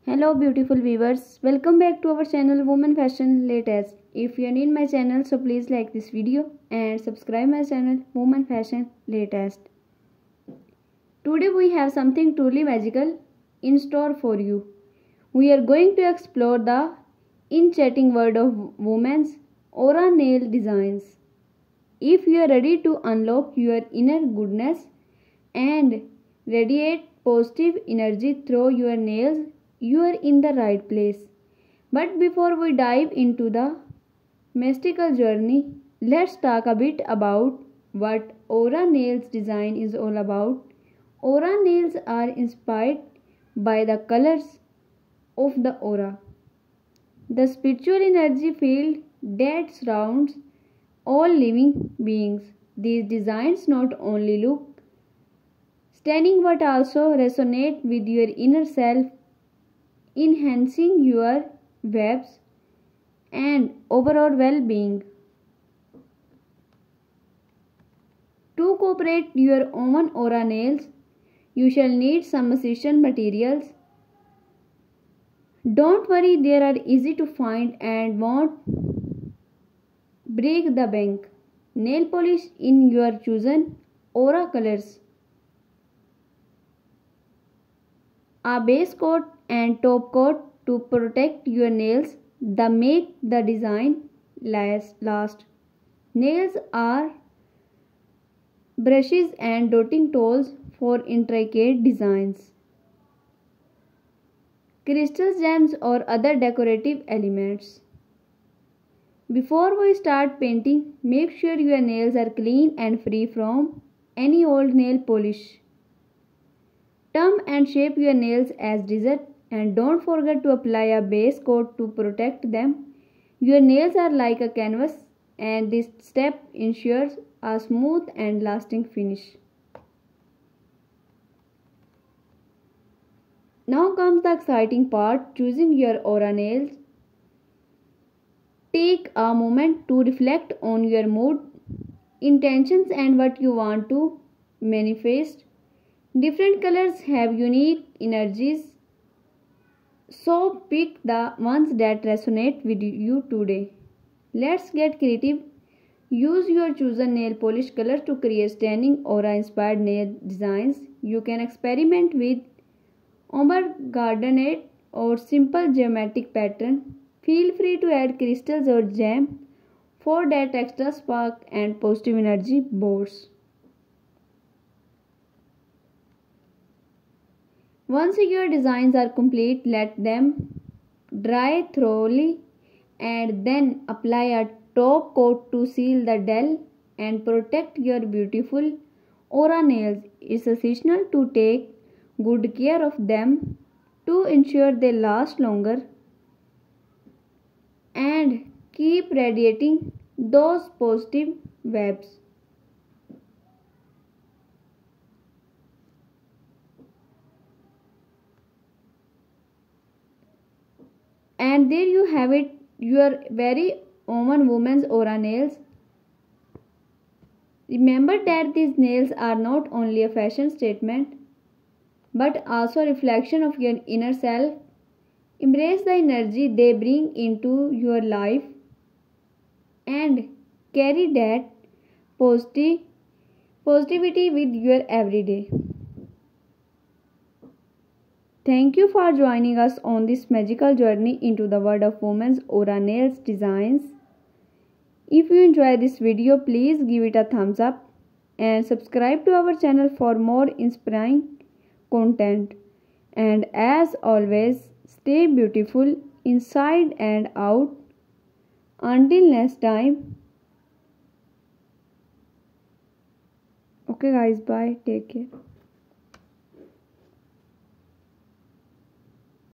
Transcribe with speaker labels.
Speaker 1: Hello beautiful viewers, welcome back to our channel Women Fashion Latest. If you are in my channel, so please like this video and subscribe my channel Women Fashion Latest. Today we have something truly magical in store for you. We are going to explore the enchanting world of women's aura nail designs. If you are ready to unlock your inner goodness and radiate positive energy through your nails, you are in the right place. But before we dive into the mystical journey, let's talk a bit about what aura nails design is all about. Aura nails are inspired by the colors of the aura, the spiritual energy field that surrounds all living beings. These designs not only look stunning but also resonate with your inner self, enhancing your vibes and overall well-being. To cooperate your own aura nails, you shall need some essential materials. Don't worry, they are easy to find and won't break the bank. Nail polish in your chosen aura colors, a base coat and top coat to protect your nails that make the design last. Nails are brushes and dotting tools for intricate designs, crystals, gems or other decorative elements. Before we start painting, make sure your nails are clean and free from any old nail polish. Trim and shape your nails as desired and don't forget to apply a base coat to protect them. Your nails are like a canvas and this step ensures a smooth and lasting finish. Now comes the exciting part, choosing your aura nails. Take a moment to reflect on your mood, intentions and what you want to manifest. Different colors have unique energies, so pick the ones that resonate with you today. Let's get creative. Use your chosen nail polish colors to create stunning aura inspired nail designs. You can experiment with ombre garnet or simple geometric pattern. Feel free to add crystals or gem for that extra spark and positive energy boosts. Once your designs are complete, let them dry thoroughly and then apply a top coat to seal the dull and protect your beautiful aura nails. It's essential to take good care of them to ensure they last longer and keep radiating those positive vibes. And there you have it, your very own woman's aura nails. Remember that these nails are not only a fashion statement but also a reflection of your inner self. Embrace the energy they bring into your life and carry that positivity with your everyday. Thank you for joining us on this magical journey into the world of women's aura nails designs. If you enjoy this video, please give it a thumbs up and subscribe to our channel for more inspiring content. And as always, stay beautiful inside and out. Until next time. Okay guys, bye. Take care.